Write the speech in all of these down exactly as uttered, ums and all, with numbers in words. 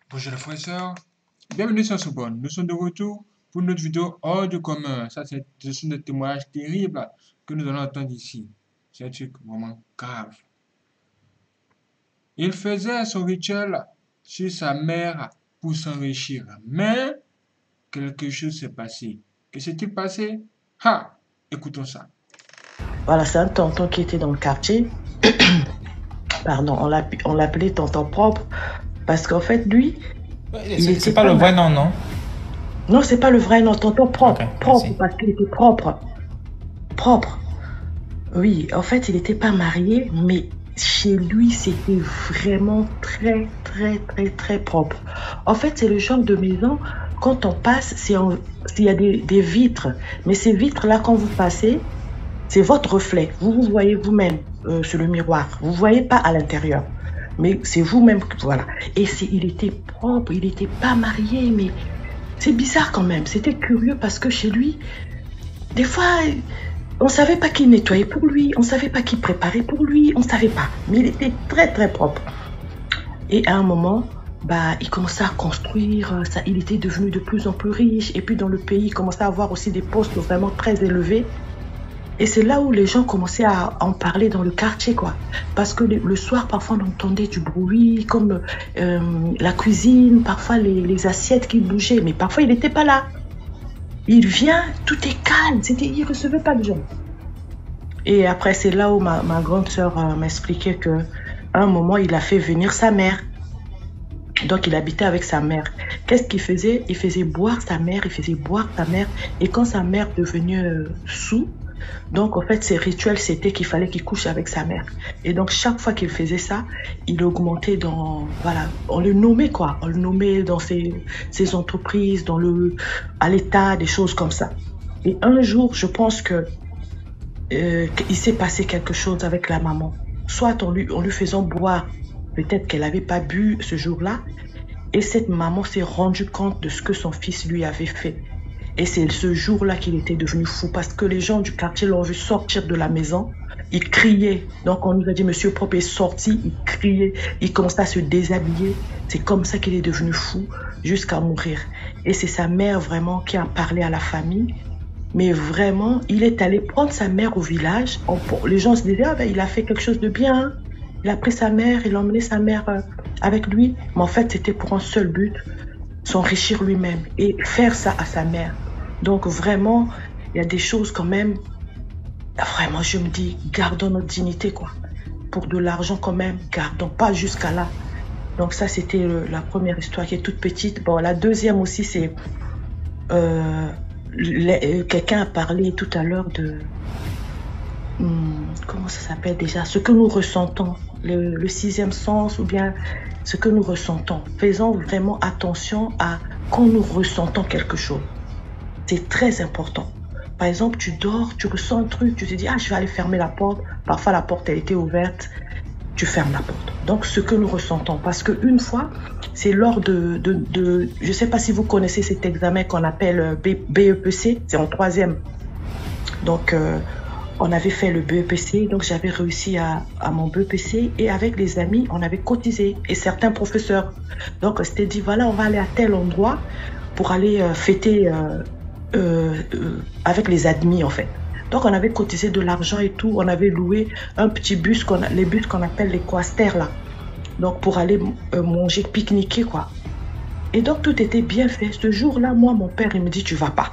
Bonjour les frères et sœurs, bienvenue sur Soubonne. Nous sommes de retour pour notre vidéo hors du commun. Ça, c'est ce sont des témoignages terribles que nous allons entendre ici. C'est un truc vraiment grave. Il faisait son rituel sur sa mère pour s'enrichir. Mais quelque chose s'est passé. Que s'est-il passé? Ha! Écoutons ça. Voilà, c'est un tonton qui était dans le quartier. Pardon, on l'app- on l'appelait tonton propre parce qu'en fait, lui, il C'est était c'est pas pas le vrai mal. nom, non? Non, c'est pas le vrai nom, tonton propre. Ok, Propre merci. parce qu'il était propre. Propre. Oui, en fait, il n'était pas marié, mais chez lui, c'était vraiment très, très, très, très propre. En fait, c'est le genre de maison, quand on passe, c'est en- s'il y a des, des vitres, mais ces vitres-là, quand vous passez, c'est votre reflet. Vous vous voyez vous-même euh, sur le miroir. Vous ne voyez pas à l'intérieur. Mais c'est vous-même. que- Voilà. Et c'est, il était propre, il n'était pas marié, mais c'est bizarre quand même. C'était curieux parce que chez lui, des fois, on ne savait pas qui nettoyait pour lui, on ne savait pas qui préparait pour lui, on ne savait pas. Mais il était très très propre. Et à un moment, bah, il commençait à construire, euh, ça, il était devenu de plus en plus riche. Et puis dans le pays, il commençait à avoir aussi des postes vraiment très élevés. Et c'est là où les gens commençaient à en parler dans le quartier, quoi. Parce que le, le soir, parfois, on entendait du bruit, comme euh, la cuisine, parfois les, les assiettes qui bougeaient. Mais parfois, il n'était pas là. Il vient, tout est calme. C'était, il ne recevait pas de gens. Et après, c'est là où ma, ma grande sœur euh, m'expliquait que à un moment, il a fait venir sa mère. Donc, il habitait avec sa mère. Qu'est-ce qu'il faisait? Il faisait boire sa mère, il faisait boire sa mère. Et quand sa mère devenait euh, sous, donc en fait, ses rituels, c'était qu'il fallait qu'il couche avec sa mère. Et donc, chaque fois qu'il faisait ça, il augmentait dans, voilà, on le nommait quoi, on le nommait dans ses, ses entreprises, dans le, à l'État, des choses comme ça. Et un jour, je pense que euh, qu'il s'est passé quelque chose avec la maman. Soit en lui, en lui faisant boire, peut-être qu'elle n'avait pas bu ce jour-là, et cette maman s'est rendue compte de ce que son fils lui avait fait. Et c'est ce jour-là qu'il était devenu fou parce que les gens du quartier l'ont vu sortir de la maison. Il criait. Donc on nous a dit, Monsieur Propre est sorti, il criait, il commençait à se déshabiller. C'est comme ça qu'il est devenu fou jusqu'à mourir. Et c'est sa mère vraiment qui a parlé à la famille. Mais vraiment, il est allé prendre sa mère au village. On- les gens se disaient, ah ben, il a fait quelque chose de bien, hein. Il a pris sa mère, il a emmené sa mère euh, avec lui. Mais en fait, c'était pour un seul but, s'enrichir lui-même et faire ça à sa mère. Donc vraiment, il y a des choses quand même, vraiment, je me dis, gardons notre dignité, quoi. Pour de l'argent quand même, gardons pas jusqu'à là. Donc ça, c'était euh, la première histoire qui est toute petite. Bon, la deuxième aussi, c'est, euh, les- euh, quelqu'un a parlé tout à l'heure de, hum, comment ça s'appelle déjà, ce que nous ressentons, le, le sixième sens ou bien ce que nous ressentons. Faisons vraiment attention à quand nous ressentons quelque chose. C'est très important. Par exemple, tu dors, tu ressens un truc, tu te dis, ah, je vais aller fermer la porte. Parfois, la porte, elle était ouverte, tu fermes la porte. Donc, ce que nous ressentons, parce qu'une fois, c'est lors de, de, de je ne sais pas si vous connaissez cet examen qu'on appelle euh, B- BEPC, c'est en troisième. Donc, euh, on avait fait le B E P C, donc j'avais réussi à, à mon B E P C et avec les amis, on avait cotisé et certains professeurs. Donc, on s'était dit, voilà, on va aller à tel endroit pour aller euh, fêter euh, euh, euh, avec les admis en fait. Donc, on avait cotisé de l'argent et tout, on avait loué un petit bus, qu'on a- les bus qu'on appelle les quasters là. Donc, pour aller euh, manger, pique-niquer quoi. Et donc, tout était bien fait. Ce jour-là, moi, mon père, il me dit, tu vas pas.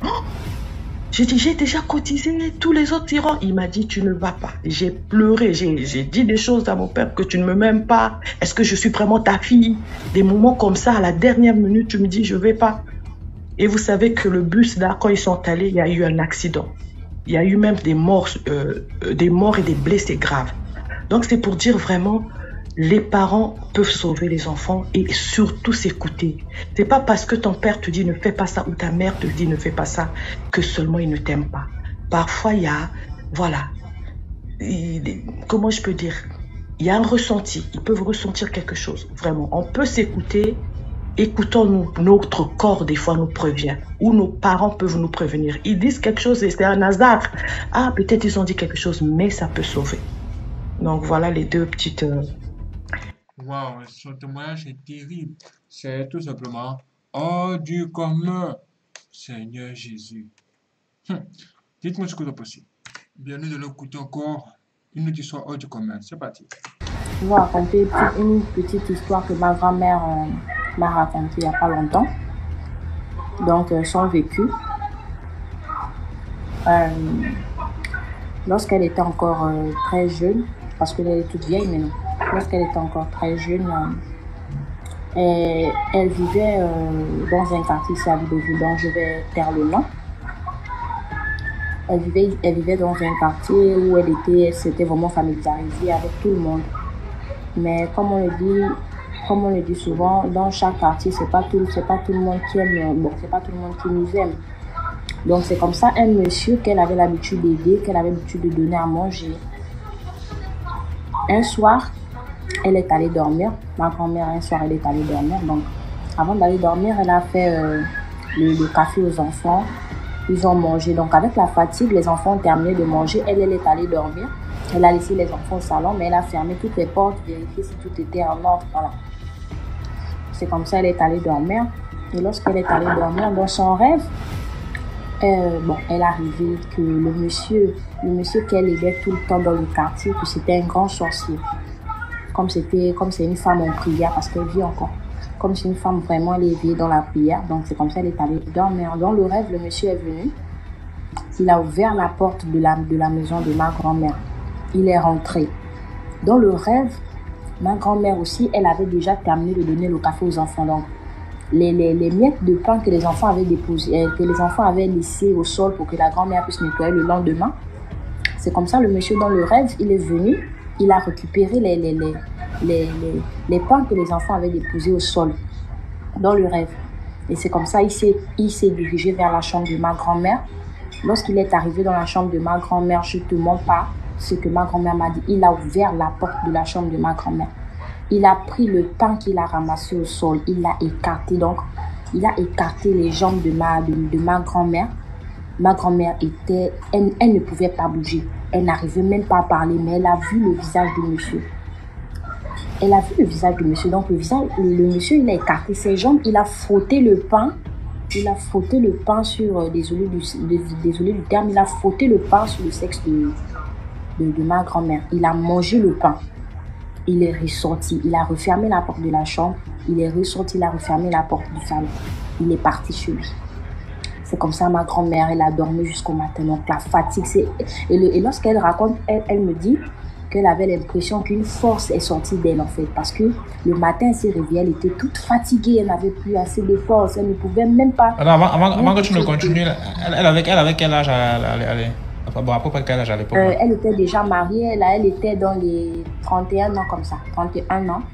J'ai dit, j'ai déjà cotisé, tous les autres iront. Il m'a dit, tu ne vas pas. J'ai pleuré, j'ai j'ai dit des choses à mon père que tu ne me m'aimes pas. Est-ce que je suis vraiment ta fille? Des moments comme ça, à la dernière minute, tu me dis, je vais pas. Et vous savez que le bus, là, quand ils sont allés, il y a eu un accident. Il y a eu même des morts, euh, euh, des morts et des blessés graves. Donc, c'est pour dire vraiment, les parents peuvent sauver les enfants et surtout s'écouter. C'est pas parce que ton père te dit ne fais pas ça ou ta mère te dit ne fais pas ça que seulement il ne t'aime pas. Parfois, il y a, voilà, il- comment je peux dire, il y a un ressenti. Ils peuvent ressentir quelque chose, vraiment. On peut s'écouter. Écoutons-nous, notre corps des fois nous prévient, ou nos parents peuvent nous prévenir. Ils disent quelque chose et c'est un hasard. Ah, peut-être ils ont dit quelque chose, mais ça peut sauver. Donc voilà les deux petites... euh, Waouh, son témoignage est terrible. C'est tout simplement hors du commun. Seigneur Jésus. Hum. Dites-moi ce que vous en pensez. Bien, nous allons écouter encore une autre histoire hors du commun. C'est parti. Je vais raconter une petite histoire que ma grand-mère euh, m'a racontée il n'y a pas longtemps. Donc, euh, son vécu. Euh, lorsqu'elle était encore euh, très jeune, parce qu'elle est toute vieille maintenant, lorsqu'elle était encore très jeune, euh, et elle vivait euh, dans un quartier ici à Libreville, dont je vais taire le nom. Elle vivait, elle vivait dans un quartier où elle était, elle s'était vraiment familiarisée avec tout le monde. Mais comme on le dit, comme on le dit souvent, dans chaque quartier, c'est pas tout, c'est pas tout le monde qui aime, bon, c'est pas tout le monde qui nous aime. Donc c'est comme ça un monsieur qu'elle avait l'habitude d'aider, qu'elle avait l'habitude de donner à manger. Un soir, elle est allée dormir. Ma grand-mère, un soir, elle est allée dormir. Donc avant d'aller dormir, elle a fait euh, le, le café aux enfants. Ils ont mangé. Donc avec la fatigue, les enfants ont terminé de manger. Elle, elle est allée dormir. Elle a laissé les enfants au salon, mais elle a fermé toutes les portes, vérifié si tout était en ordre. Voilà. C'est comme ça qu'elle est allée dormir. Et lorsqu'elle est allée dormir, dans son rêve, euh, bon, elle est arrivée que le monsieur, le monsieur qu'elle aidait tout le temps dans le quartier, que c'était un grand sorcier. Comme c'était, comme c'est une femme en prière, parce qu'elle vit encore. Comme c'est une femme vraiment élevée dans la prière, donc c'est comme ça qu'elle est allée dormir. Dans le rêve, le monsieur est venu. Il a ouvert la porte de la, de la maison de ma grand-mère. Il est rentré. Dans le rêve, ma grand-mère aussi, elle avait déjà terminé de donner le café aux enfants. Donc, les, les, les miettes de pain que les enfants avaient déposées, que les enfants avaient laissées au sol pour que la grand-mère puisse nettoyer le lendemain. C'est comme ça, le monsieur dans le rêve, il est venu, il a récupéré les, les, les, les, les, les pains que les enfants avaient déposés au sol dans le rêve. Et c'est comme ça, il s'est, il s'est dirigé vers la chambre de ma grand-mère. Lorsqu'il est arrivé dans la chambre de ma grand-mère, je ne te mens pas, ce que ma grand-mère m'a dit, il a ouvert la porte de la chambre de ma grand-mère. Il a pris le pain qu'il a ramassé au sol, il l'a écarté. Donc, il a écarté les jambes de ma, de, de ma grand-mère. Ma grand-mère était, elle, elle ne pouvait pas bouger. Elle n'arrivait même pas à parler, mais elle a vu le visage du monsieur. Elle a vu le visage du monsieur. Donc, le, visage, le, le monsieur, il a écarté ses jambes, il a frotté le pain. Il a frotté le pain sur, euh, désolé, du, de, désolé du terme, il a frotté le pain sur le sexe de... De, de ma grand-mère. Il a mangé le pain. Il est ressorti. Il a refermé la porte de la chambre. Il est ressorti. Il a refermé la porte du salon. Il est parti chez lui. C'est comme ça ma grand-mère, elle a dormi jusqu'au matin. Donc la fatigue, c'est... Et, le, et lorsqu'elle raconte, elle, elle me dit qu'elle avait l'impression qu'une force est sortie d'elle en fait. Parce que le matin, elle s'est réveillée, elle était toute fatiguée. Elle n'avait plus assez de force. Elle ne pouvait même pas... Alors, avant, avant, avant que tu ne continues, elle, elle, avait, elle avait quel âge à aller? Bon, à peu près quel âge à l'époque? euh, Elle était déjà mariée, là, elle était dans les trente et un ans comme ça, trente et un ans.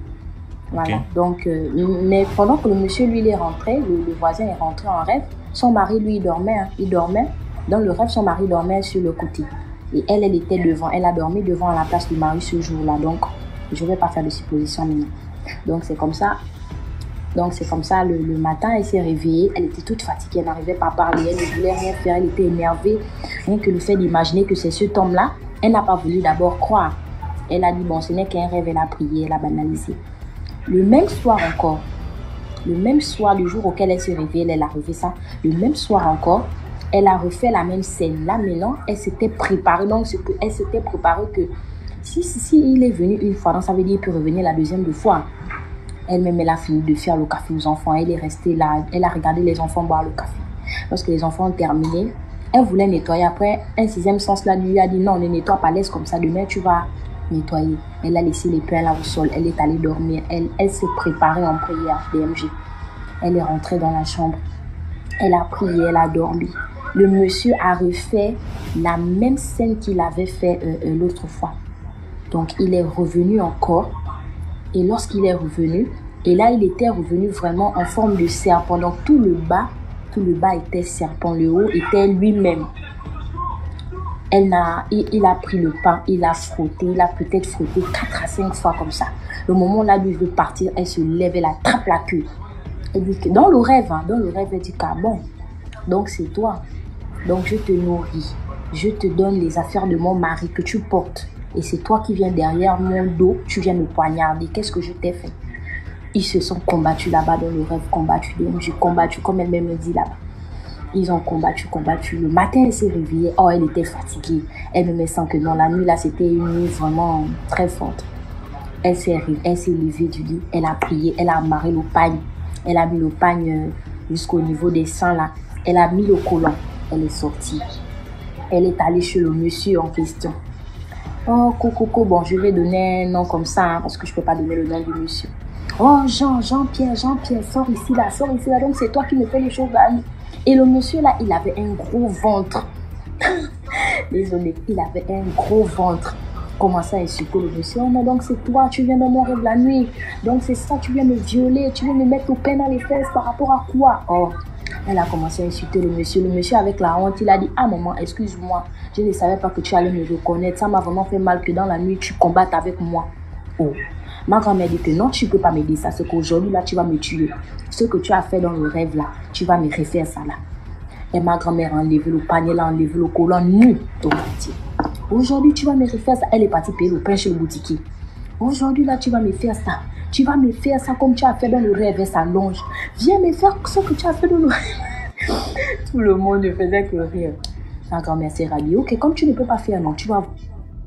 Voilà. Okay. Donc, euh, mais pendant que le monsieur, lui, il est rentré, le, le voisin est rentré en rêve, son mari, lui, il dormait, hein, il dormait. Dans le rêve, son mari dormait sur le côté. Et elle, elle était devant, elle a dormi devant à la place du mari ce jour-là. Donc, je ne vais pas faire de supposition maintenant. Donc, c'est comme ça. Donc, c'est comme ça, le, le matin, elle s'est réveillée, elle était toute fatiguée, elle n'arrivait pas à parler, elle ne voulait rien faire, elle était énervée. Rien que le fait d'imaginer que c'est cet homme-là, elle n'a pas voulu d'abord croire. Elle a dit, bon, ce n'est qu'un rêve, elle a prié, elle a banalisé. Le même soir encore, le même soir, le jour auquel elle s'est réveillée, elle a refait ça, le même soir encore, elle a refait la même scène. Là, maintenant, elle s'était préparée, donc ce que, elle s'était préparée que si, si, si il est venu une fois, donc ça veut dire qu'il peut revenir la deuxième fois. Elle-même, elle a fini de faire le café aux enfants. Elle est restée là. Elle a regardé les enfants boire le café. Lorsque les enfants ont terminé, elle voulait nettoyer. Après, un sixième sens là lui a dit non, ne nettoie pas, laisse comme ça. Demain, tu vas nettoyer. Elle a laissé les pains là au sol. Elle est allée dormir. Elle, elle s'est préparée en prière, D M G. Elle est rentrée dans la chambre. Elle a prié, elle a dormi. Le monsieur a refait la même scène qu'il avait fait euh, euh, l'autre fois. Donc, il est revenu encore. Et lorsqu'il est revenu, et là, il était revenu vraiment en forme de serpent. Donc, tout le bas, tout le bas était serpent. Le haut était lui-même. Elle n'a, il, il a pris le pain, il a frotté, il a peut-être frotté quatre à cinq fois comme ça. Le moment où là, lui veut partir, elle se lève, elle attrape la queue. Elle dit que dans le rêve, hein, dans le rêve, elle dit ah bon, donc c'est toi. Donc, je te nourris. Je te donne les affaires de mon mari que tu portes. Et c'est toi qui viens derrière mon dos, tu viens me poignarder. Qu'est-ce que je t'ai fait? Ils se sont combattus là-bas dans le rêve, combattu. J'ai combattu, comme elle-même me dit là-bas. Ils ont combattu, combattu. Le matin, elle s'est réveillée. Oh, elle était fatiguée. Elle me sent que dans la nuit, là, c'était une nuit vraiment très forte. Elle s'est levée du lit. Elle a prié. Elle a amarré le pagne. Elle a mis le pagne jusqu'au niveau des seins, là. Elle a mis le collant. Elle est sortie. Elle est allée chez le monsieur en question. Oh, Coco, bon, je vais donner un nom comme ça, hein, parce que je ne peux pas donner le nom du monsieur. Oh, Jean, Jean-Pierre, Jean-Pierre, sors ici, là, sors ici, là. Donc, c'est toi qui me fais les choses, là. Et le monsieur, là, il avait un gros ventre. Désolé, il avait un gros ventre. Commençait à insulter le monsieur. Oh non, donc c'est toi, tu viens dans mon rêve la nuit. Donc c'est ça, tu viens me violer, tu viens me mettre au pain dans les fesses par rapport à quoi? Oh, elle a commencé à insulter le monsieur. Le monsieur, avec la honte, il a dit, ah maman, excuse-moi, je ne savais pas que tu allais me reconnaître. Ça m'a vraiment fait mal que dans la nuit, tu combattes avec moi. Oh. Ma grand-mère dit que non, tu ne peux pas me dire ça. C'est qu'aujourd'hui, là, tu vas me tuer. Ce que tu as fait dans le rêve, là, tu vas me refaire ça, là. Et ma grand-mère a enlevé le panier, elle a enlevé le collant nu au quartier. Aujourd'hui, tu vas me refaire ça. Elle est partie payer le pain chez le boutiquier. Aujourd'hui, là, tu vas me faire ça. Tu vas me faire ça comme tu as fait dans le rêve. Elle s'allonge. Viens me faire ce que tu as fait dans le rêve. Tout le monde ne faisait que rire. Ma grand-mère s'est rhabillée. Ok, comme tu ne peux pas faire, non, tu vas...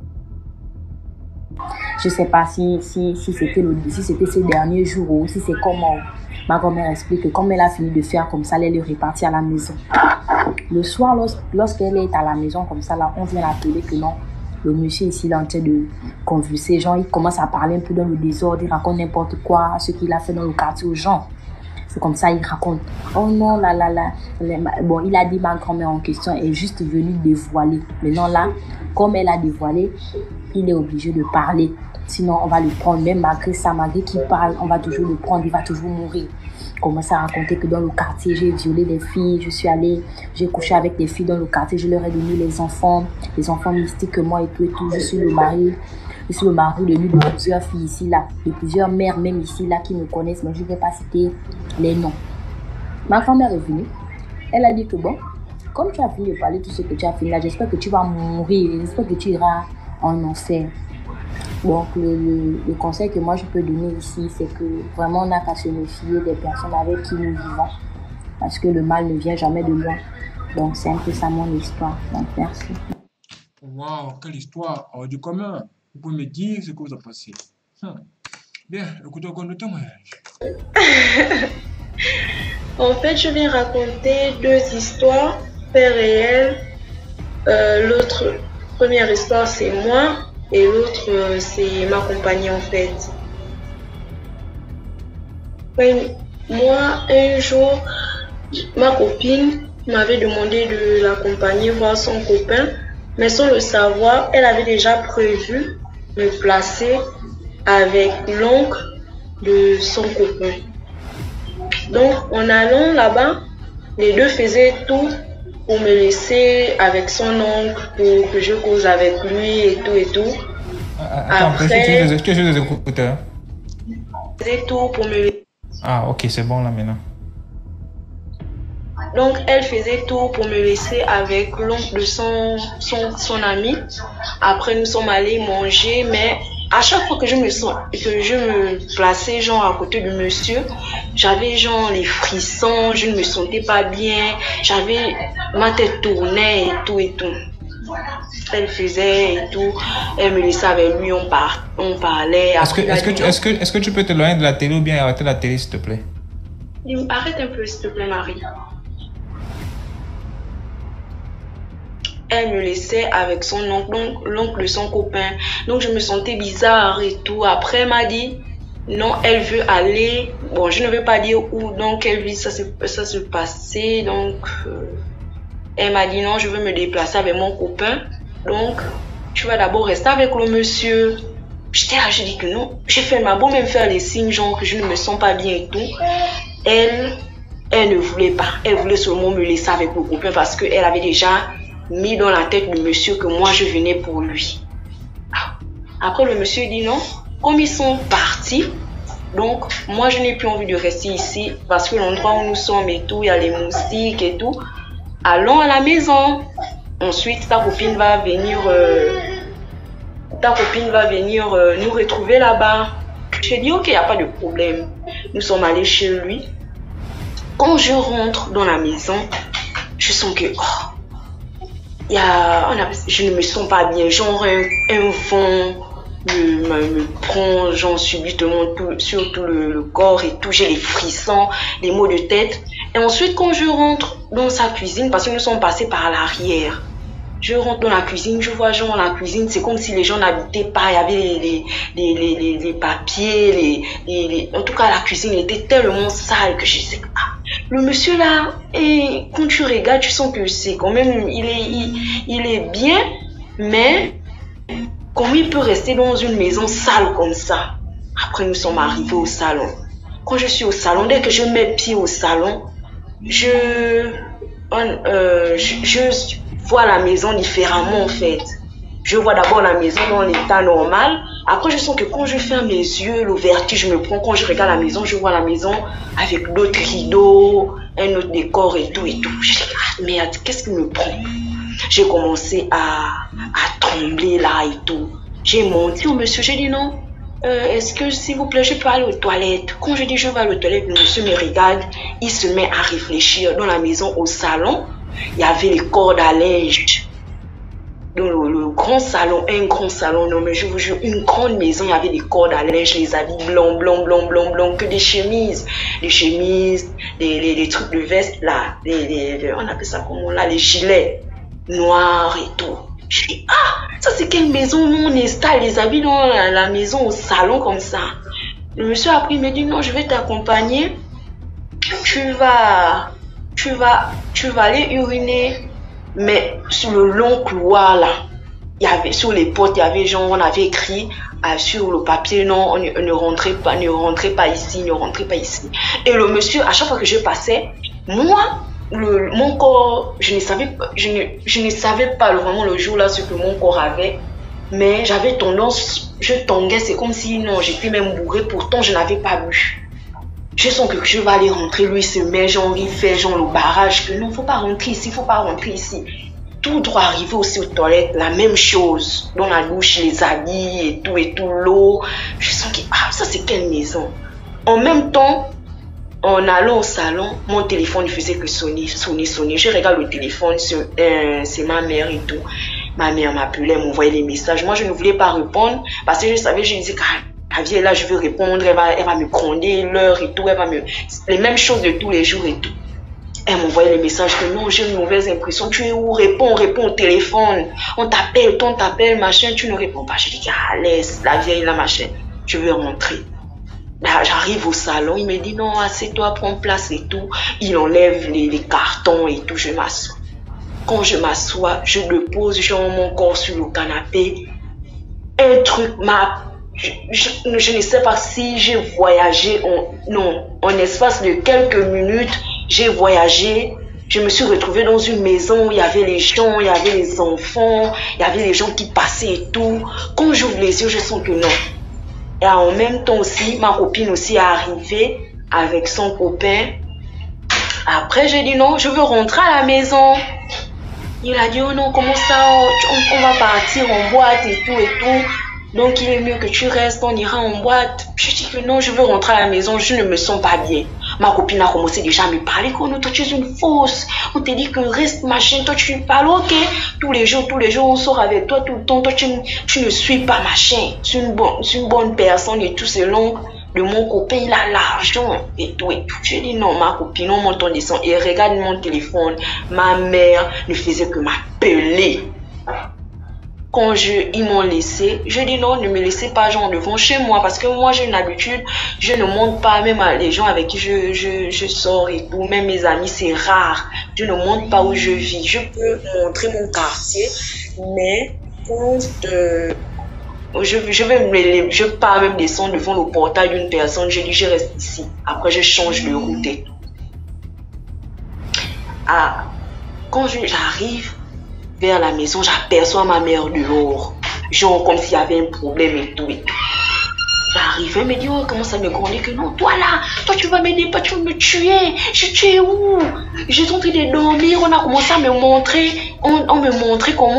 Je ne sais pas si, si, si c'était si ces derniers jours ou si c'est comment. Ma grand-mère explique que comme elle a fini de faire comme ça, elle est repartie à la maison. Le soir, lorsqu'elle est à la maison comme ça, là, on vient l'appeler que non, le monsieur ici, il est en train de convulser. Genre, il commence à parler un peu dans le désordre, il raconte n'importe quoi, ce qu'il a fait dans le quartier aux gens. C'est comme ça, il raconte. Oh non, là, là, là. Bon, il a dit ma grand-mère en question est juste venue dévoiler. Maintenant, là, comme elle a dévoilé, il est obligé de parler. Sinon, on va le prendre. Même malgré ça, malgré qu'il parle, on va toujours le prendre. Il va toujours mourir. Il commence à raconter que dans le quartier, j'ai violé des filles. Je suis allée, j'ai couché avec des filles dans le quartier. Je leur ai donné les enfants, les enfants mystiques que moi et tout et tout. Je suis le mari. Je suis le mari de lui de plusieurs filles ici, là. De plusieurs mères, même ici, là, qui me connaissent. Mais je ne vais pas citer les noms. Ma grand-mère est venue. Elle a dit que bon, comme tu as fini de parler tout ce que tu as fini là, j'espère que tu vas mourir. J'espère que tu iras en enfer. Donc, le, le, le conseil que moi je peux donner ici, c'est que vraiment on n'a qu'à se méfier des personnes avec qui nous vivons. Parce que le mal ne vient jamais de loin. Donc, c'est un peu ça mon histoire. Donc, merci. Waouh, quelle histoire hors du commun. Vous pouvez me dire ce que vous en pensez. Hum. Bien, écoutez encore le témoignage. En fait, je viens raconter deux histoires, faits réels. Euh, l'autre, première histoire, c'est moi. Et l'autre, euh, c'est ma compagnie en fait. Ouais, moi, un jour, ma copine m'avait demandé de l'accompagner voir son copain. Mais sans le savoir, elle avait déjà prévu me placer avec l'oncle de son copain. Donc, en allant là-bas, les deux faisaient tout pour me laisser avec son oncle, pour que je cause avec lui et tout et tout. Attends, après, tu as des écouteurs. Faisait tout pour me laisser. Ah, ok, c'est bon là maintenant. Donc, elle faisait tout pour me laisser avec l'oncle de son, son, son ami. Après, nous sommes allés manger, mais à chaque fois que je me, sens, que je me plaçais genre à côté du monsieur, j'avais genre les frissons, je ne me sentais pas bien, j'avais ma tête tournait et tout et tout. Elle faisait et tout, elle me laissait avec lui, on, par, on parlait. Est-ce que, est-ce, que tu, est-ce, que, est-ce que tu peux te loin de la télé ou bien arrêter la télé s'il te plaît? Arrête un peu s'il te plaît Marie. Elle me laissait avec son oncle, donc l'oncle de son copain. Donc je me sentais bizarre et tout. Après elle m'a dit non, elle veut aller. Bon, je ne veux pas dire où. Donc elle vit ça, ça se passait. Donc euh, elle m'a dit non, je veux me déplacer avec mon copain. Donc tu vas d'abord rester avec le monsieur. J'étais là, je dis que non. J'ai fait ma beau même faire les signes genre que je ne me sens pas bien et tout. Elle, elle ne voulait pas. Elle voulait seulement me laisser avec le copain parce qu'elle avait déjà mis dans la tête du monsieur que moi je venais pour lui. Après le monsieur dit non, comme ils sont partis, donc moi je n'ai plus envie de rester ici parce que l'endroit où nous sommes et tout, il y a les moustiques et tout. Allons à la maison. Ensuite ta copine va venir, euh, ta ta copine va venir euh, nous retrouver là-bas. J'ai dit, ok, il n'y a pas de problème. Nous sommes allés chez lui. Quand je rentre dans la maison, je sens que, oh, y a, on a, je ne me sens pas bien. Genre, un, un vent me, me, me prend, genre, subitement tout, sur tout le, le corps et tout. J'ai les frissons, les maux de tête. Et ensuite, quand je rentre dans sa cuisine, parce que nous sommes passés par l'arrière, je rentre dans la cuisine, je vois genre la cuisine, c'est comme si les gens n'habitaient pas, il y avait les, les, les, les, les, les papiers, les, les, les... en tout cas la cuisine était tellement sale que je sais que ah, le monsieur là, et quand tu regardes, tu sens que c'est quand même, il est, il, il est bien, mais comment il peut rester dans une maison sale comme ça? Après nous sommes arrivés au salon. Quand je suis au salon, dès que je mets pied au salon, je, euh, je, je vois la maison différemment en fait. Je vois d'abord la maison dans l'état normal. Après, je sens que quand je ferme les yeux, le vertige me prend. Quand je regarde la maison, je vois la maison avec d'autres rideaux, un autre décor et tout et tout. Je dis, ah merde, qu'est-ce qui me prend? J'ai commencé à, à trembler là et tout. J'ai menti au monsieur, j'ai dit non. Euh, Est-ce que s'il vous plaît, je peux aller aux toilettes? Quand je dis je vais aux toilettes, le monsieur me regarde. Il se met à réfléchir. Dans la maison, au salon, il y avait les cordes à linge. Dans le, le grand salon, un grand salon, non mais je vous jure, une grande maison, il y avait des cordes à linge, les habits blancs, blancs, blancs, blancs, blancs, que des chemises, des chemises, des, des, des trucs de veste là, des, des, des, on appelle ça comment là, les gilets noirs et tout. Je dis, ah, ça c'est quelle maison où on installe les habits dans la, la maison au salon comme ça. Le monsieur après il me dit, non, je vais t'accompagner, tu vas, tu vas, tu vas aller uriner. Mais sur le long couloir là, il y avait sur les portes, il y avait genre, on avait écrit euh, sur le papier, non, on ne, on ne rentrez pas, ne rentrez pas ici, ne rentrez pas ici. Et le monsieur, à chaque fois que je passais, moi, le, mon corps, je ne savais pas, je ne, je ne savais pas vraiment le jour là ce que mon corps avait, mais j'avais tendance, je tanguais, c'est comme si non, j'étais même bourrée, pourtant je n'avais pas bu. Je sens que je vais aller rentrer, lui se met, genre, il fait genre le barrage, que non, faut pas rentrer ici, faut pas rentrer ici. Tout doit arriver aussi aux toilettes, la même chose. Dans la douche, les habits et tout et tout, l'eau. Je sens que, ah, ça c'est quelle maison? En même temps, en allant au salon, mon téléphone ne faisait que sonner, sonner, sonner. Je regarde le téléphone, euh, c'est ma mère et tout. Ma mère m'appelait, m'envoyait les messages. Moi, je ne voulais pas répondre parce que je savais, je disais, la vieille là, je veux répondre, elle va, elle va me gronder l'heure et tout, elle va me... Les mêmes choses de tous les jours et tout. Elle m'envoyait les messages que non, j'ai une mauvaise impression, tu es où? Réponds, réponds au téléphone. On t'appelle, on t'appelle, machin, tu ne réponds pas. Je dis, ah, laisse, la vieille là, machin, je veux rentrer. Là, j'arrive au salon, il me dit, non, assieds-toi, prends place et tout. Il enlève les, les cartons et tout, je m'assois. Quand je m'assois, je le pose, genre mon corps sur le canapé. Un truc m'a... Je, je, je ne sais pas si j'ai voyagé en, non, en espace de quelques minutes, j'ai voyagé, je me suis retrouvée dans une maison où il y avait les gens, il y avait les enfants, il y avait les gens qui passaient et tout. Quand j'ouvre les yeux, je sens que non. Et en même temps aussi, ma copine aussi est arrivée avec son copain. Après, j'ai dit non, je veux rentrer à la maison. Il a dit, oh non, comment ça, on, on va partir en boîte et tout et tout. Donc, il est mieux que tu restes, on ira en boîte. Je dis que non, je veux rentrer à la maison, je ne me sens pas bien. Ma copine a commencé déjà à me parler, que non, toi tu es une fausse. On te dit que reste machin, toi tu parles, ok. Tous les jours, tous les jours, on sort avec toi tout le temps. Toi tu, tu ne suis pas machin. C'est une, bonne, une bonne personne et tout, selon de mon copain, il a l'argent et tout et tout. Je dis non, ma copine, on monte, on descend. Et regarde mon téléphone, ma mère ne faisait que m'appeler. Quand je, ils m'ont laissé, je dis non, ne me laissez pas genre devant chez moi parce que moi j'ai une habitude, je ne monte pas même à les gens avec qui je, je, je sors et tout, même mes amis c'est rare, je ne monte pas où je vis, je peux montrer mon quartier, mais quand euh, je, je vais je pars même descendre devant le portail d'une personne, je dis je reste ici, après je change de route et tout. Ah, quand j'arrive vers la maison, j'aperçois ma mère dehors. Genre comme s'il y avait un problème et tout et tout. J'arrive, elle me dit, oh, comment ça me grondait que non, toi là, toi tu vas m'aider, pas tu vas me tuer. Je tuais où? J'étais en train de dormir, on a commencé à me montrer, on, on me montrait comment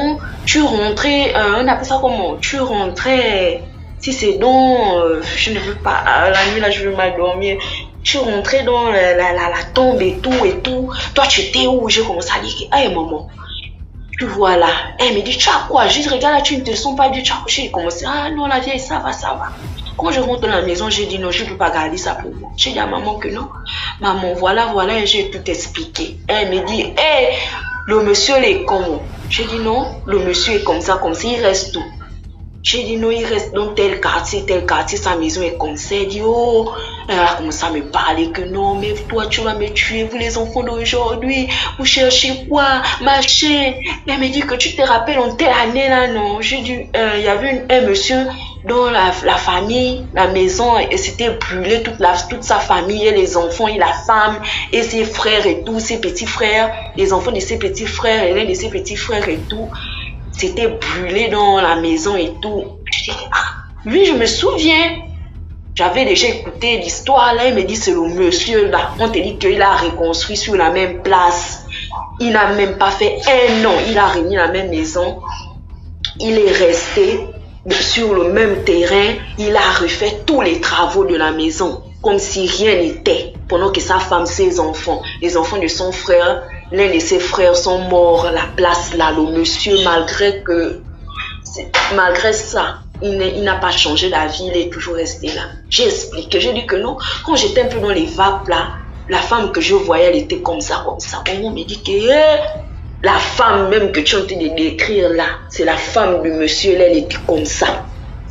tu rentrais, euh, on appelle ça comment? Tu rentrais, si c'est dans, euh, je ne veux pas, euh, la nuit là, je veux mal dormir. Tu rentrais dans la, la, la, la tombe et tout et tout. Toi, tu étais où? J'ai commencé à dire, hey maman, tu vois là. Elle me dit, tu as quoi? Je dis, regarde là, tu ne te sens pas du tout. J'ai commencé, ah non, la vieille, ça va, ça va. Quand je rentre dans la maison, j'ai dit non, je ne peux pas garder ça pour moi. J'ai dit à maman que non. Maman, voilà, voilà, et j'ai tout expliqué. Elle me dit, hé, hey, le monsieur est comment? J'ai dit non, le monsieur est comme ça, comme ça, il reste tout. J'ai dit non, il reste dans tel quartier, tel quartier, sa maison est comme ça. Elle dit, oh, elle a commencé à me parler que non, mais toi, tu vas me tuer, vous les enfants d'aujourd'hui, vous cherchez quoi, machin. Elle me dit que tu te rappelles en telle année là, non. J'ai dit, euh, il y avait une, un monsieur dans la, la famille, la maison, et c'était brûlé, toute, la, toute sa famille, et les enfants, et la femme, et ses frères et tout, ses petits frères, les enfants de ses petits frères, et l'un de ses petits frères et tout. C'était brûlé dans la maison et tout. Je dis, ah, oui, je me souviens. J'avais déjà écouté l'histoire là. Il me dit, c'est le monsieur là. On te dit qu'il a reconstruit sur la même place. Il n'a même pas fait un an. Il a remis la même maison. Il est resté sur le même terrain. Il a refait tous les travaux de la maison. Comme si rien n'était. Pendant que sa femme, ses enfants, les enfants de son frère, l'un de ses frères sont morts, la place là, le monsieur, malgré que, malgré ça, il n'a pas changé d'avis, il est toujours resté là. J'ai expliqué, j'ai dit que non, quand j'étais un peu dans les vapes là, la femme que je voyais, elle était comme ça, comme ça. On me dit que eh, la femme même que tu es en train de décrire là, c'est la femme du monsieur, là, elle était comme ça.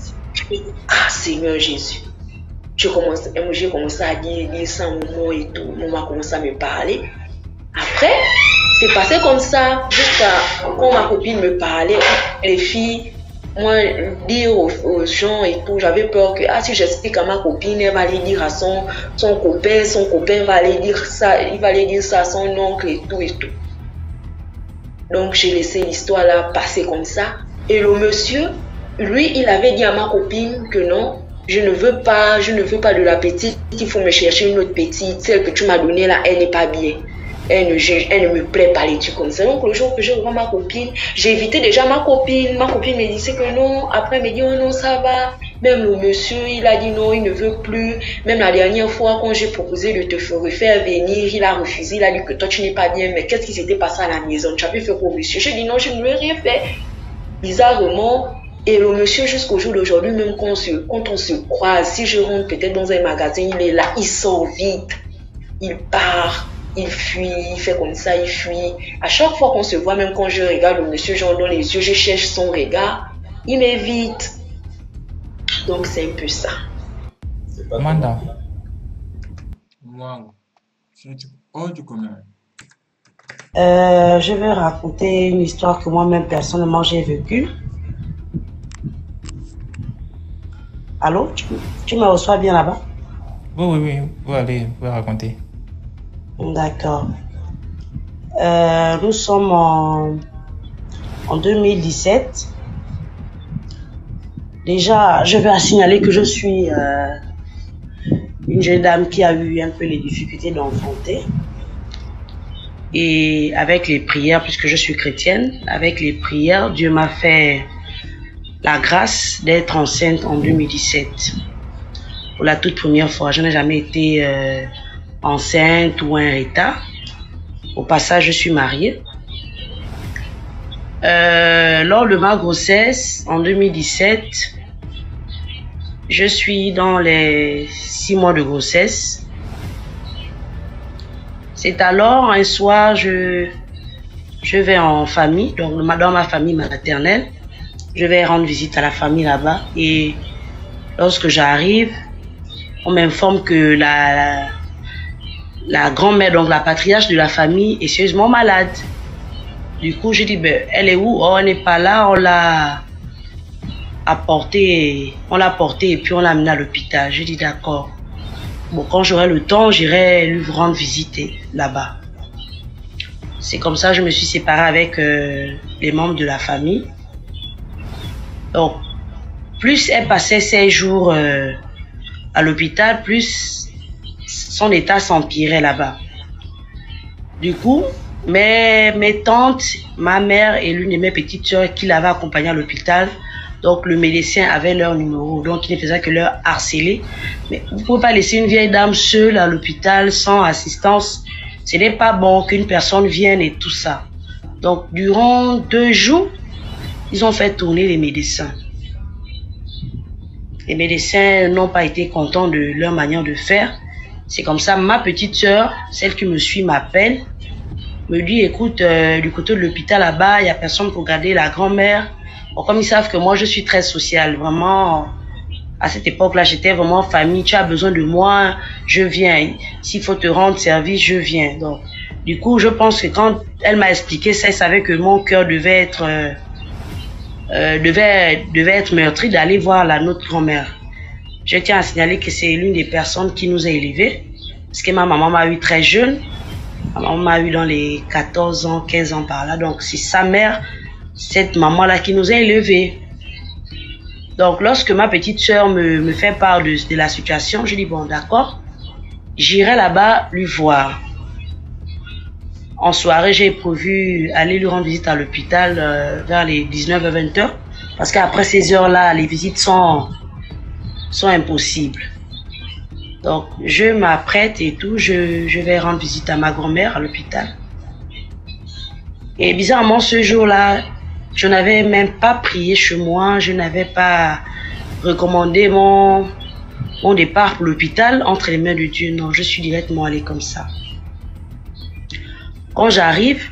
Ah, Seigneur Jésus. J'ai commencé, j'ai commencé à dire, dire ça au moment et tout, maman a commencé à me parler. Après, c'est passé comme ça, jusqu'à quand ma copine me parlait, les filles, moi, dire aux, aux gens et tout, j'avais peur que, ah, si j'explique à ma copine, elle va aller dire à son, son copain, son copain va aller dire ça, il va aller dire ça à son oncle et tout et tout. Donc, j'ai laissé l'histoire là passer comme ça. Et le monsieur, lui, il avait dit à ma copine que non, je ne veux pas, je ne veux pas de la petite, il faut me chercher une autre petite, celle que tu m'as donnée là, elle n'est pas bien. Elle ne, elle ne me plaît pas les trucs comme ça. Donc le jour que je revois ma copine, j'ai évité déjà ma copine. Ma copine me disait que non. Après elle me dit oh non ça va. Même le monsieur il a dit non, il ne veut plus. Même la dernière fois quand j'ai proposé de te refaire venir, il a refusé. Il a dit que toi tu n'es pas bien. Mais qu'est-ce qui s'était passé à la maison? Tu avais fait quoi au monsieur? J'ai dit non, je ne lui ai rien fait. Bizarrement. Et le monsieur jusqu'au jour d'aujourd'hui, même quand on, se, quand on se croise, si je rentre peut-être dans un magasin, il est là, il sort vite. Il part. Il fuit, il fait comme ça, il fuit. À chaque fois qu'on se voit, même quand je regarde le monsieur, genre dans les yeux, je cherche son regard, il m'évite. Donc c'est un peu ça. Manda. Waouh. C'est hors du commun. Euh, je vais raconter une histoire que moi-même personnellement j'ai vécue. Allô? Tu, tu me reçois bien là-bas? Oui, oui, oui. Vous allez, vous allez raconter. D'accord. Euh, nous sommes en, en deux mille dix-sept. Déjà, je vais signaler que je suis euh, une jeune dame qui a eu un peu les difficultés d'enfanter. Et avec les prières, puisque je suis chrétienne, avec les prières, Dieu m'a fait la grâce d'être enceinte en deux mille dix-sept. Pour la toute première fois, je n'ai jamais été euh, enceinte ou un état. Au passage, je suis mariée. Euh, lors de ma grossesse, en deux mille dix-sept, je suis dans les six mois de grossesse. C'est alors, un soir, je, je vais en famille, donc dans ma famille maternelle. Je vais rendre visite à la famille là-bas. Et lorsque j'arrive, on m'informe que la, la grand-mère, donc la patriarche de la famille, est sérieusement malade. Du coup, je dis, ben, elle est où? Oh, elle n'est pas là, on l'a apportée, on l'a portée et puis on l'a amenée à l'hôpital. Je dis, d'accord. Bon, quand j'aurai le temps, j'irai lui rendre visite là-bas. C'est comme ça que je me suis séparée avec euh, les membres de la famille. Donc, plus elle passait ses jours euh, à l'hôpital, plus son état s'empirait là-bas. Du coup, Mais mes tantes, ma mère et l'une de mes petites sœurs qui l'avaient accompagnée à l'hôpital, donc le médecin avait leur numéro, donc il ne faisait que leur harceler. Mais vous ne pouvez pas laisser une vieille dame seule à l'hôpital sans assistance. Ce n'est pas bon qu'une personne vienne et tout ça. Donc durant deux jours, ils ont fait tourner les médecins. Les médecins n'ont pas été contents de leur manière de faire. C'est comme ça, ma petite sœur, celle qui me suit, m'appelle, me dit, écoute, euh, du côté de l'hôpital là-bas, il n'y a personne pour garder la grand-mère. Bon, comme ils savent que moi, je suis très sociale, vraiment, à cette époque-là, j'étais vraiment famille, tu as besoin de moi, je viens. S'il faut te rendre service, je viens. Donc, du coup, je pense que quand elle m'a expliqué ça, elle savait que mon cœur devait être, euh, euh, devait, devait être meurtri d'aller voir la notre grand-mère. Je tiens à signaler que c'est l'une des personnes qui nous a élevés, parce que ma maman m'a eu très jeune. Ma maman m'a eu dans les quatorze ans, quinze ans par là. Donc, c'est sa mère, cette maman-là qui nous a élevés. Donc, lorsque ma petite sœur me, me fait part de, de la situation, je dis, bon, d'accord, j'irai là-bas lui voir. En soirée, j'ai prévu aller lui rendre visite à l'hôpital euh, vers les dix-neuf heures vingt heures. Parce qu'après ces heures-là, les visites sont, sont impossibles. Donc, je m'apprête et tout, je, je vais rendre visite à ma grand-mère à l'hôpital. Et bizarrement, ce jour-là, je n'avais même pas prié chez moi, je n'avais pas recommandé mon, mon départ pour l'hôpital entre les mains de Dieu. Non, je suis directement allée comme ça. Quand j'arrive,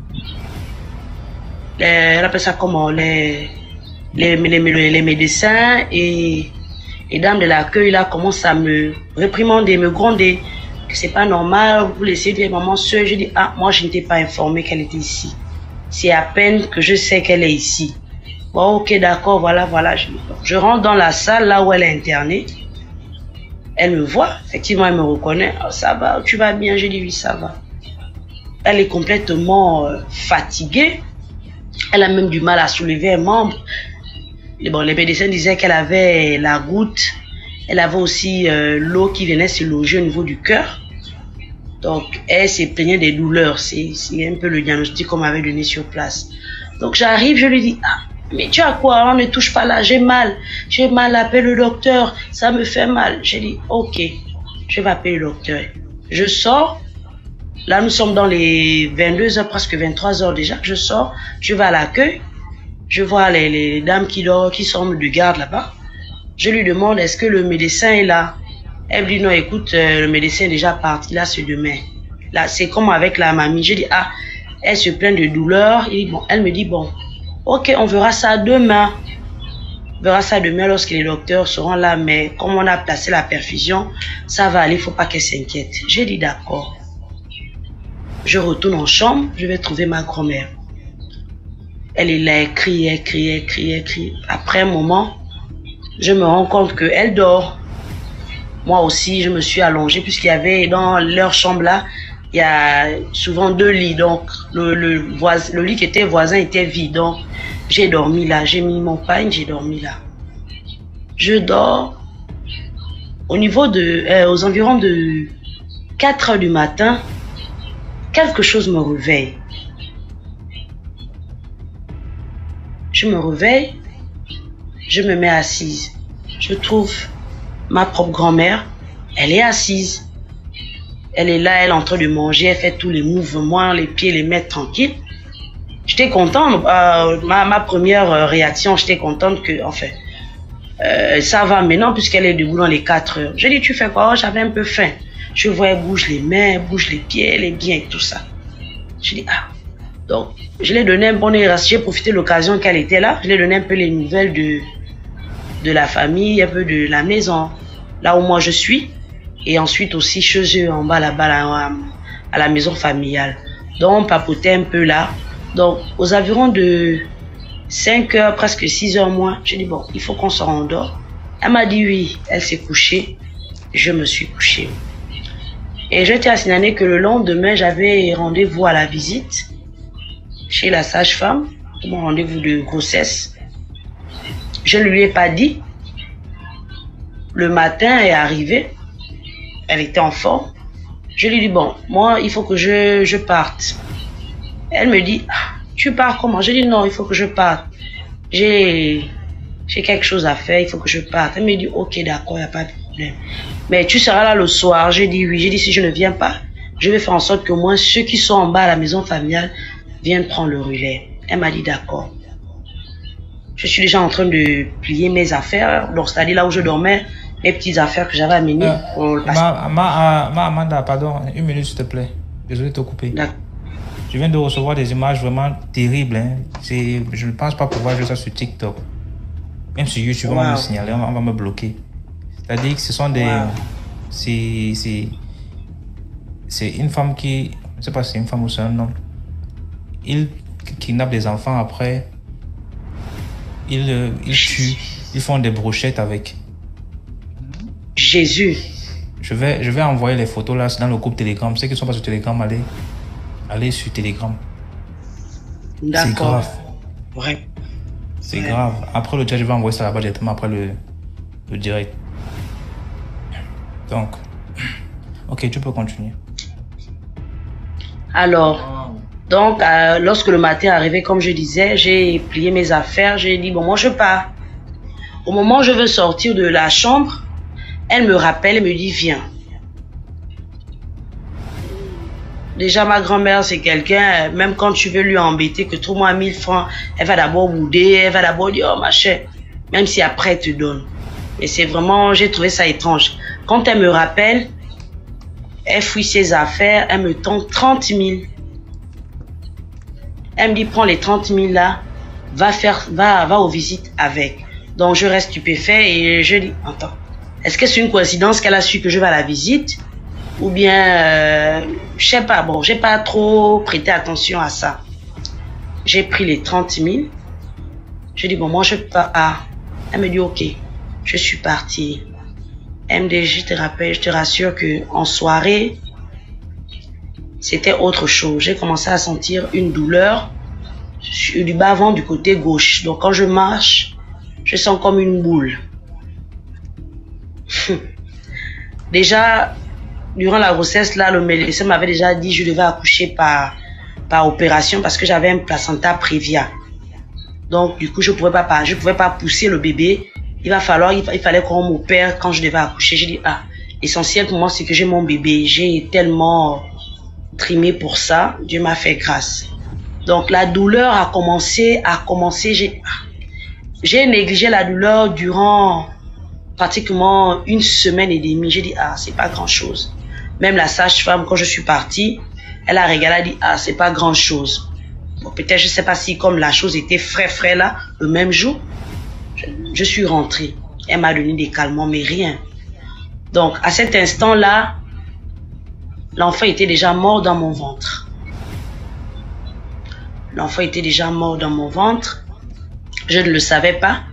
elle appelle ça comment, les, les, les, les médecins et les dames de l'accueil là commencent à me réprimander, me gronder, que c'est pas normal, vous laissez vieille maman seule. Je dis, ah, moi je n'étais pas informée qu'elle était ici. C'est à peine que je sais qu'elle est ici. Bon, ok, d'accord, voilà, voilà. Je, je rentre dans la salle là où elle est internée. Elle me voit, effectivement, elle me reconnaît. Oh, ça va, tu vas bien? Je dis, oui, ça va. Elle est complètement euh, fatiguée. Elle a même du mal à soulever un membre. Bon, les médecins disaient qu'elle avait la goutte. Elle avait aussi euh, l'eau qui venait se loger au niveau du cœur. Donc, elle s'est plaignée des douleurs. C'est un peu le diagnostic qu'on m'avait donné sur place. Donc, j'arrive, je lui dis, ah, mais tu as quoi? On ne touche pas là, j'ai mal. J'ai mal, appelle le docteur. Ça me fait mal. J'ai dit, ok, je vais appeler le docteur. Je sors. Là, nous sommes dans les vingt-deux heures, presque vingt-trois heures déjà. Je sors, je vais à l'accueil. Je vois les, les dames qui, dorment, qui sont de garde là-bas. Je lui demande, est-ce que le médecin est là? Elle me dit, non, écoute, euh, le médecin est déjà parti, là, c'est demain. Là, c'est comme avec la mamie. Je dis, ah, elle se plaint de douleur. Et bon, elle me dit, bon, ok, on verra ça demain. On verra ça demain lorsque les docteurs seront là. Mais comme on a placé la perfusion, ça va aller, il ne faut pas qu'elle s'inquiète. J'ai dit, d'accord. Je retourne en chambre, je vais trouver ma grand-mère. Elle est là, elle crie, elle crie, elle crie, elle crie. Après un moment, je me rends compte qu'elle dort. Moi aussi, je me suis allongée puisqu'il y avait dans leur chambre là, il y a souvent deux lits. Donc, le, le, voisin, le lit qui était voisin était vide. Donc, j'ai dormi là. J'ai mis mon pagne, j'ai dormi là. Je dors. Au niveau de, euh, aux environs de quatre heures du matin, quelque chose me réveille. Je me réveille, je me mets assise. Je trouve ma propre grand-mère, elle est assise. Elle est là, elle est en train de manger, elle fait tous les mouvements, les pieds, les mettre tranquilles. J'étais contente, euh, ma, ma première réaction, j'étais contente que, enfin, euh, ça va maintenant puisqu'elle est debout dans les quatre heures. Je dis, tu fais quoi? Oh, j'avais un peu faim. Je vois, elle bouge les mains, elle bouge les pieds, elle est bien et tout ça. Je dis, ah. Donc, je lui ai donné un bon air, j'ai profité de l'occasion qu'elle était là. Je lui ai donné un peu les nouvelles de, de la famille, un peu de la maison, là où moi je suis. Et ensuite aussi chez eux, en bas là-bas, là, à la maison familiale. Donc, on papotait un peu là. Donc, aux environs de cinq heures, presque six heures moins, j'ai dit, bon, il faut qu'on se rendort. Elle m'a dit oui, elle s'est couchée. Je me suis couchée. Et je tiens à signaler que le lendemain, j'avais rendez-vous à la visite chez la sage-femme, mon rendez-vous de grossesse. Je ne lui ai pas dit. Le matin est arrivé. Elle était en forme. Je lui ai dit, bon, moi, il faut que je, je parte. Elle me dit, ah, tu pars comment? Je dis non, il faut que je parte. J'ai j'ai quelque chose à faire, il faut que je parte. Elle me dit, ok, d'accord, il n'y a pas de problème. Mais tu seras là le soir. J'ai dit oui. J'ai dit, si je ne viens pas, je vais faire en sorte que moi, ceux qui sont en bas à la maison familiale viennent prendre le relais. Elle m'a dit, d'accord. Je suis déjà en train de plier mes affaires. Donc, c'est-à-dire là où je dormais, mes petites affaires que j'avais amenées Euh, pour le passer. ma, ma, ma Amanda, pardon, une minute s'il te plaît. Désolé de te couper. D'accord. Je viens de recevoir des images vraiment terribles. Hein. C'est- Je ne pense pas pouvoir jouer ça sur TikTok. Même sur YouTube, on va Wow. me signaler, on va, on va me bloquer. C'est-à-dire que ce sont des... Wow. C'est c'est- c'est une femme qui... Je ne sais pas si c'est une femme ou c'est un homme. Ils kidnappent des enfants après. Ils, euh, ils tuent. Ils font des brochettes avec. Jésus. Je vais, je vais envoyer les photos là dans le groupe Telegram. Ceux qui ne sont pas sur Telegram, allez, allez sur Telegram. C'est D'accord. grave. Vrai. C'est Ouais. grave. Après le chat, je vais envoyer ça là-bas directement après le, le direct. Donc, ok, tu peux continuer. Alors, Wow. donc, euh, lorsque le matin est arrivé, comme je disais, j'ai plié mes affaires. J'ai dit, bon, moi, je pars. Au moment où je veux sortir de la chambre, elle me rappelle et me dit, viens. Déjà, ma grand-mère, c'est quelqu'un, euh, même quand tu veux lui embêter, que trouve-moi mille francs, elle va d'abord bouder, elle va d'abord dire, oh, ma chère, même si après, elle te donne. Et c'est vraiment, j'ai trouvé ça étrange. Quand elle me rappelle, elle fouille ses affaires, elle me tend trente mille. Elle me dit, prends les trente mille là, va faire, va, va aux visites avec. Donc, je reste stupéfait et je dis, attends, est-ce que c'est une coïncidence qu'elle a su que je vais à la visite? Ou bien, euh, je sais pas, bon, j'ai pas trop prêté attention à ça. J'ai pris les trente mille. Je dis, bon, moi, je pars. Ah. Elle me dit, ok, je suis partie. Elle me dit, je te rappelle, je te rassure que en soirée, c'était autre chose. J'ai commencé à sentir une douleur sur du bas-ventre du côté gauche. Donc, quand je marche, je sens comme une boule. Déjà, durant la grossesse, là, le médecin m'avait déjà dit que je devais accoucher par, par opération parce que j'avais un placenta prévia. Donc, du coup, je pouvais pas, je pouvais pas pousser le bébé. Il va falloir, il, il fallait qu'on m'opère quand je devais accoucher. J'ai dit, ah, l'essentiel pour moi, c'est que j'ai mon bébé. J'ai tellement trimé pour ça. Dieu m'a fait grâce. Donc, la douleur a commencé, a commencé, j'ai, j'ai négligé la douleur durant pratiquement une semaine et demie. J'ai dit, ah, c'est pas grand chose. Même la sage-femme, quand je suis partie, elle a regardé, elle a dit, ah, c'est pas grand chose. Bon, peut-être, je sais pas si comme la chose était frais, frais là, le même jour, je, je suis rentrée. Elle m'a donné des calmants, mais rien. Donc, à cet instant-là, l'enfant était déjà mort dans mon ventre. L'enfant était déjà mort dans mon ventre. Je ne le savais pas.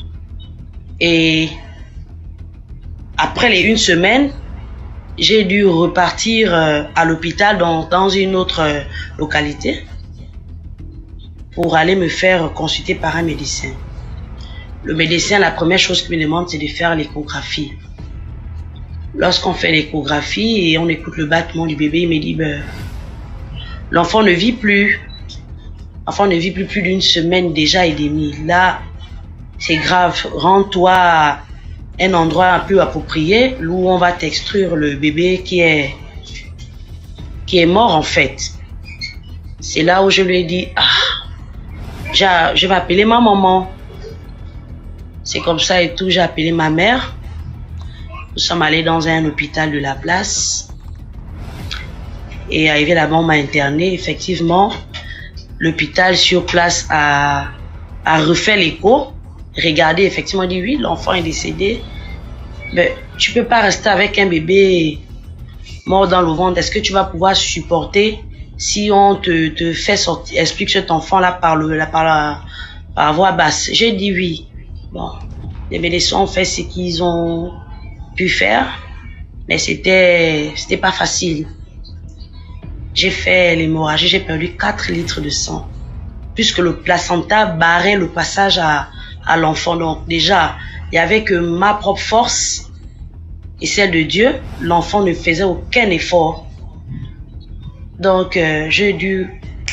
Et après les une semaine, j'ai dû repartir euh, à l'hôpital dans, dans une autre euh, localité pour aller me faire consulter par un médecin. Le médecin, la première chose qu'il me demande, c'est de faire l'échographie. Lorsqu'on fait l'échographie et on écoute le battement du bébé, il me dit, ben, l'enfant ne vit plus. L'enfant ne vit plus plus d'une semaine déjà et demie. Là, c'est grave. Rends-toi à un endroit un peu approprié où on va t'extraire le bébé qui est, qui est mort en fait. C'est là où je lui ai dit, ah, je vais appeler ma maman. C'est comme ça et tout, j'ai appelé ma mère. Nous sommes allés dans un hôpital de la place. Et arrivé là-bas, on m'a interné. Effectivement, l'hôpital sur place a, a refait l'écho. Regardez, effectivement, dit oui, l'enfant est décédé. Mais tu peux pas rester avec un bébé mort dans le ventre. Est-ce que tu vas pouvoir supporter si on te, te fait sortir, explique cet enfant-là par, le, la, par, la, par la voix basse? J'ai dit oui. Bon, les médecins ont fait ce qu'ils ont pu faire, mais c'était, c'était pas facile. J'ai fait l'hémorragie, j'ai perdu quatre litres de sang, puisque le placenta barrait le passage à, à l'enfant. Donc déjà, il n'y avait que ma propre force et celle de Dieu. L'enfant ne faisait aucun effort. Donc, euh, j'ai dû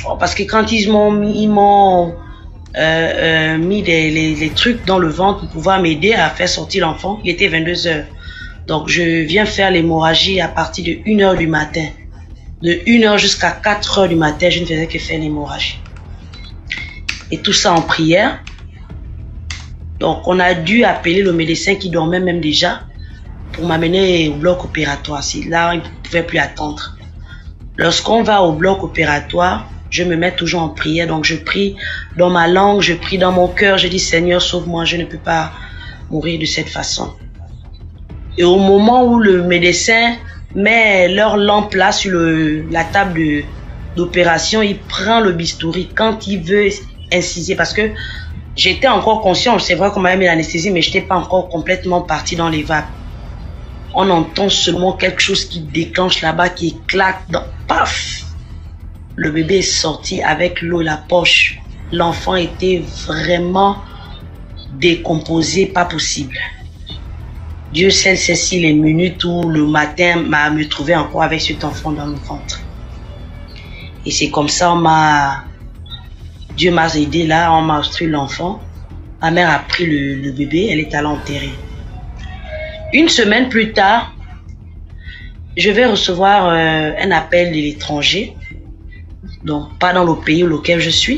parce que quand ils m'ont mis, ils m'ont euh, euh, mis des, les, les trucs dans le ventre pour pouvoir m'aider à faire sortir l'enfant, il était vingt-deux heures. Donc je viens faire l'hémorragie à partir de une heure du matin. De une heure jusqu'à quatre heures du matin, je ne faisais que faire l'hémorragie. Et tout ça en prière. Donc on a dû appeler le médecin qui dormait même déjà pour m'amener au bloc opératoire. Là, il ne pouvait plus attendre. Lorsqu'on va au bloc opératoire, je me mets toujours en prière. Donc je prie dans ma langue, je prie dans mon cœur. Je dis Seigneur, sauve-moi, je ne peux pas mourir de cette façon. Et au moment où le médecin met leur lampe là sur le, la table d'opération, il prend le bistouri quand il veut inciser. Parce que j'étais encore conscient, c'est vrai qu'on m'avait mis l'anesthésie, mais je n'étais pas encore complètement parti dans les vapes. On entend seulement quelque chose qui déclenche là-bas, qui éclate. Dans... Paf! Le bébé est sorti avec l'eau, la poche. L'enfant était vraiment décomposé, pas possible. Dieu seul sait si les minutes où le matin m'a me trouvé encore avec cet enfant dans le ventre. Et c'est comme ça, on m'a, Dieu m'a aidé là, on m'a instruit l'enfant. Ma mère a pris le, le bébé, elle est allée enterrer. Une semaine plus tard, je vais recevoir euh, un appel de l'étranger, donc pas dans le pays auquel je suis,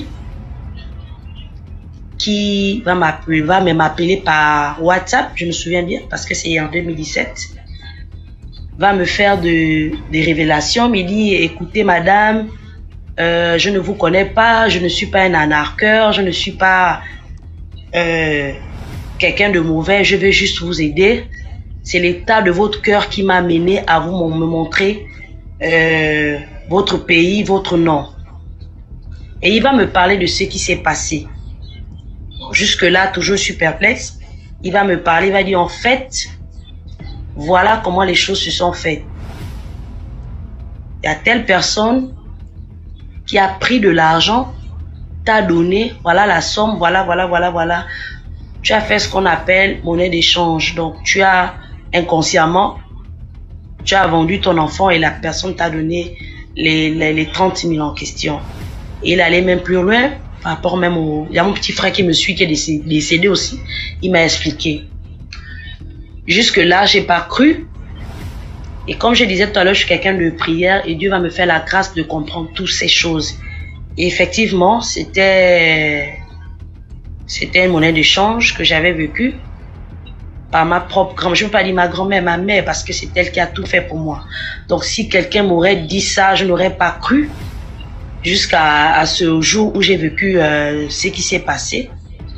qui va m'appeler, va m'appeler par WhatsApp, je me souviens bien, parce que c'est en deux mille dix-sept, va me faire de, des révélations, me dit, écoutez madame, euh, je ne vous connais pas, je ne suis pas un anarcheur, je ne suis pas euh, quelqu'un de mauvais, je vais juste vous aider. C'est l'état de votre cœur qui m'a amené à vous me montrer euh, votre pays, votre nom. Et il va me parler de ce qui s'est passé. Jusque-là, toujours je suis perplexe. Il va me parler, il va dire en fait, voilà comment les choses se sont faites. Il y a telle personne qui a pris de l'argent, t'a donné, voilà la somme, voilà, voilà, voilà, voilà. Tu as fait ce qu'on appelle monnaie d'échange. Donc, tu as inconsciemment, tu as vendu ton enfant et la personne t'a donné les, les, les trente mille en question. Et il allait même plus loin, par rapport même au... Il y a mon petit frère qui me suit, qui est décédé aussi. Il m'a expliqué. Jusque-là, j'ai pas cru. Et comme je disais tout à l'heure, je suis quelqu'un de prière et Dieu va me faire la grâce de comprendre toutes ces choses. Et effectivement, c'était... C'était une monnaie d'échange que j'avais vécue par ma propre grand-mère. Je ne veux pas dire ma grand-mère, ma mère, parce que c'est elle qui a tout fait pour moi. Donc, si quelqu'un m'aurait dit ça, je n'aurais pas cru jusqu'à à ce jour où j'ai vécu euh, ce qui s'est passé.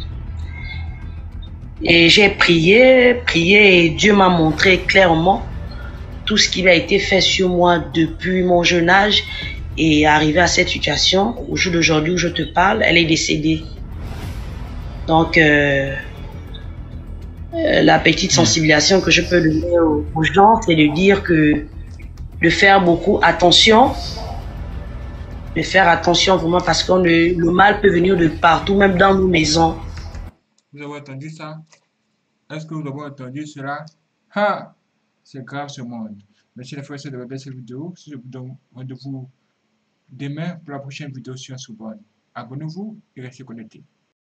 Et j'ai prié, prié, et Dieu m'a montré clairement tout ce qui a été fait sur moi depuis mon jeune âge et arrivé à cette situation. Au jour d'aujourd'hui où je te parle, elle est décédée. Donc, euh, euh, la petite sensibilisation que je peux donner aux, aux gens, c'est de dire que de faire beaucoup attention, de faire attention vraiment parce que le, le mal peut venir de partout, même dans nos maisons. Vous avez entendu ça? Est-ce que vous avez entendu cela? Ha! C'est grave ce monde. Merci les frères et sœurs de regarder cette vidéo. Je vous donne rendez-vous demain pour la prochaine vidéo sur Sorbonne. Abonnez-vous et restez connectés.